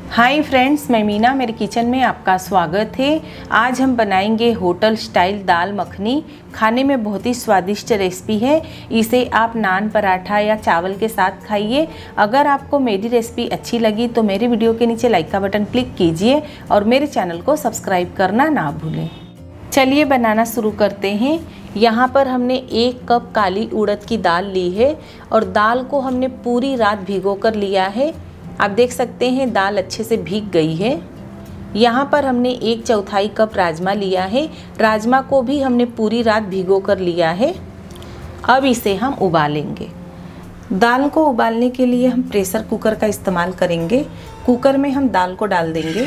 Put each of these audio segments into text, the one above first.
Hi friends, मैं मीना, मेरे kitchen में आपका स्वागत है। आज हम बनाएंगे होटल स्टाइल दाल मखनी। खाने में बहुत ही स्वादिष्ट रेसिपी है। इसे आप नान, पराठा या चावल के साथ खाइए। अगर आपको मेरी रेसिपी अच्छी लगी तो मेरे वीडियो के नीचे लाइक का बटन क्लिक कीजिए और मेरे चैनल को सब्सक्राइब करना ना भूलें। चलिए बनाना शुरू करते हैं। यहाँ पर हमने 1 कप काली उड़द की दाल ली है और दाल को हमने पूरी रात भिगो कर लिया है। आप देख सकते हैं दाल अच्छे से भीग गई है। यहाँ पर हमने 1/4 कप राजमा लिया है। राजमा को भी हमने पूरी रात भिगो कर लिया है। अब इसे हम उबालेंगे। दाल को उबालने के लिए हम प्रेशर कुकर का इस्तेमाल करेंगे। कुकर में हम दाल को डाल देंगे,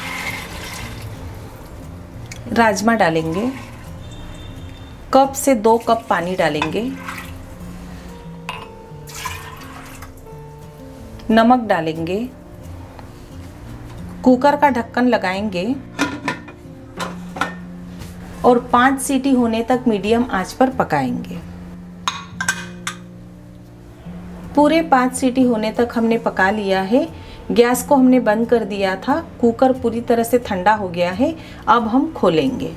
राजमा डालेंगे, कप से 2 कप पानी डालेंगे, नमक डालेंगे, कुकर का ढक्कन लगाएंगे और 5 सीटी होने तक मीडियम आंच पर पकाएंगे। पूरे 5 सीटी होने तक हमने पका लिया है। गैस को हमने बंद कर दिया था। कुकर पूरी तरह से ठंडा हो गया है। अब हम खोलेंगे।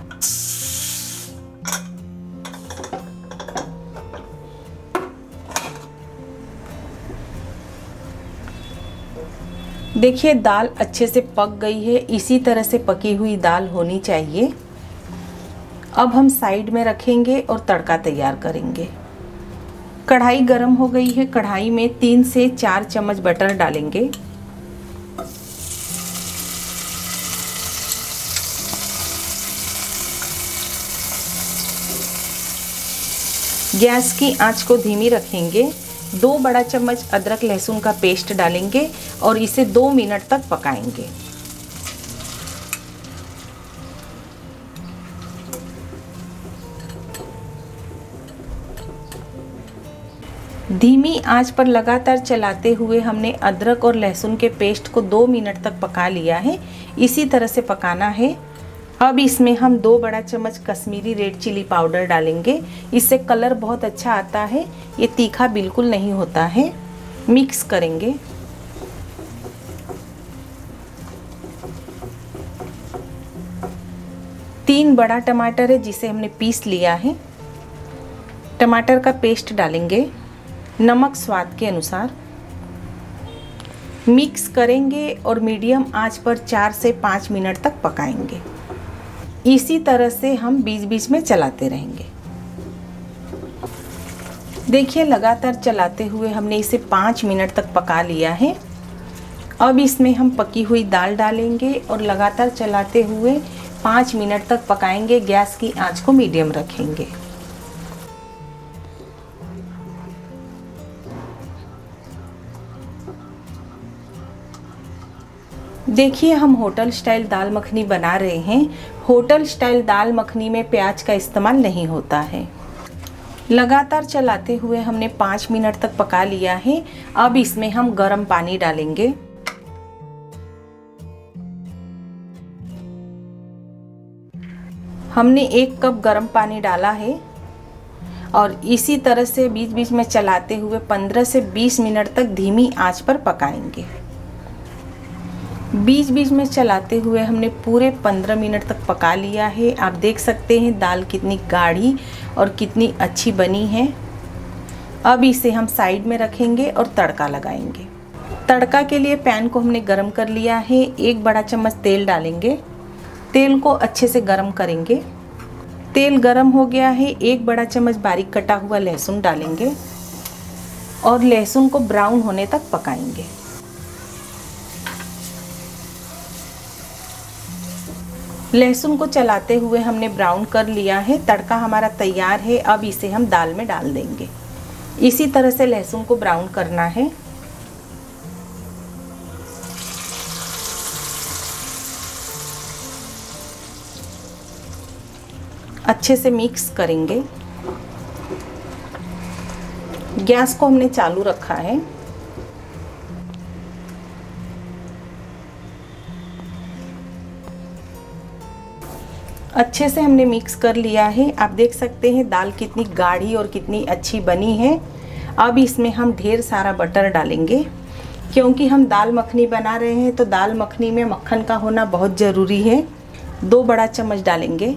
देखिए दाल अच्छे से पक गई है। इसी तरह से पकी हुई दाल होनी चाहिए। अब हम साइड में रखेंगे और तड़का तैयार करेंगे। कढ़ाई गरम हो गई है। कढ़ाई में 3 से 4 चम्मच बटर डालेंगे। गैस की आंच को धीमी रखेंगे। 2 बड़ा चम्मच अदरक लहसुन का पेस्ट डालेंगे और इसे 2 मिनट तक पकाएंगे। धीमी आंच पर लगातार चलाते हुए हमने अदरक और लहसुन के पेस्ट को 2 मिनट तक पका लिया है। इसी तरह से पकाना है। अब इसमें हम 2 बड़ा चम्मच कश्मीरी रेड चिली पाउडर डालेंगे। इससे कलर बहुत अच्छा आता है। ये तीखा बिल्कुल नहीं होता है। मिक्स करेंगे। तीन बड़ा टमाटर है जिसे हमने पीस लिया है। टमाटर का पेस्ट डालेंगे। नमक स्वाद के अनुसार। मिक्स करेंगे और मीडियम आंच पर 4 से 5 मिनट तक पकाएंगे। इसी तरह से हम बीच बीच में चलाते रहेंगे। देखिए लगातार चलाते हुए हमने इसे 5 मिनट तक पका लिया है। अब इसमें हम पकी हुई दाल डालेंगे और लगातार चलाते हुए 5 मिनट तक पकाएंगे। गैस की आंच को मीडियम रखेंगे। देखिए हम होटल स्टाइल दाल मखनी बना रहे हैं। होटल स्टाइल दाल मखनी में प्याज का इस्तेमाल नहीं होता है। लगातार चलाते हुए हमने 5 मिनट तक पका लिया है। अब इसमें हम गर्म पानी डालेंगे। हमने 1 कप गर्म पानी डाला है और इसी तरह से बीच बीच में चलाते हुए 15 से 20 मिनट तक धीमी आंच पर पकाएंगे। बीच बीच में चलाते हुए हमने पूरे 15 मिनट तक पका लिया है। आप देख सकते हैं दाल कितनी गाढ़ी और कितनी अच्छी बनी है। अब इसे हम साइड में रखेंगे और तड़का लगाएंगे। तड़का के लिए पैन को हमने गरम कर लिया है। 1 बड़ा चम्मच तेल डालेंगे। तेल को अच्छे से गरम करेंगे। तेल गरम हो गया है। 1 बड़ा चम्मच बारीक कटा हुआ लहसुन डालेंगे और लहसुन को ब्राउन होने तक पकाएंगे। लहसुन को चलाते हुए हमने ब्राउन कर लिया है। तड़का हमारा तैयार है। अब इसे हम दाल में डाल देंगे। इसी तरह से लहसुन को ब्राउन करना है। अच्छे से मिक्स करेंगे। गैस को हमने चालू रखा है। अच्छे से हमने मिक्स कर लिया है। आप देख सकते हैं दाल कितनी गाढ़ी और कितनी अच्छी बनी है। अब इसमें हम ढेर सारा बटर डालेंगे। क्योंकि हम दाल मखनी बना रहे हैं तो दाल मखनी में मक्खन का होना बहुत ज़रूरी है। 2 बड़ा चम्मच डालेंगे।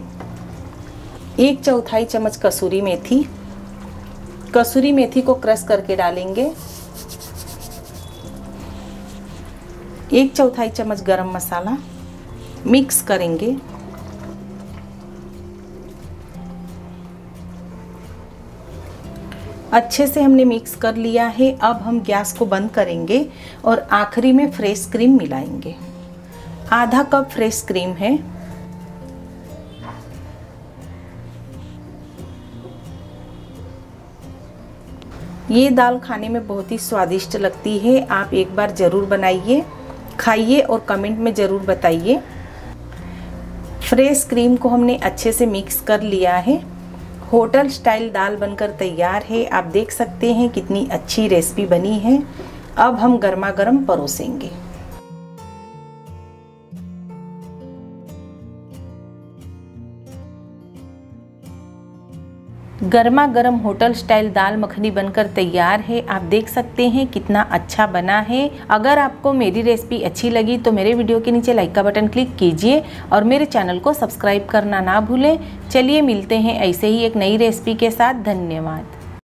1/4 चम्मच कसूरी मेथी। कसूरी मेथी को क्रश करके डालेंगे। 1/4 चम्मच गरम मसाला। मिक्स करेंगे। अच्छे से हमने मिक्स कर लिया है। अब हम गैस को बंद करेंगे और आखिरी में फ्रेश क्रीम मिलाएंगे। आधा कप फ्रेश क्रीम है। ये दाल खाने में बहुत ही स्वादिष्ट लगती है। आप एक बार ज़रूर बनाइए, खाइए और कमेंट में ज़रूर बताइए। फ्रेश क्रीम को हमने अच्छे से मिक्स कर लिया है। होटल स्टाइल दाल बनकर तैयार है। आप देख सकते हैं कितनी अच्छी रेसिपी बनी है। अब हम गर्मा गर्म परोसेंगे। गर्मा गर्म होटल स्टाइल दाल मखनी बनकर तैयार है। आप देख सकते हैं कितना अच्छा बना है। अगर आपको मेरी रेसिपी अच्छी लगी तो मेरे वीडियो के नीचे लाइक का बटन क्लिक कीजिए और मेरे चैनल को सब्सक्राइब करना ना भूलें। चलिए मिलते हैं ऐसे ही एक नई रेसिपी के साथ। धन्यवाद।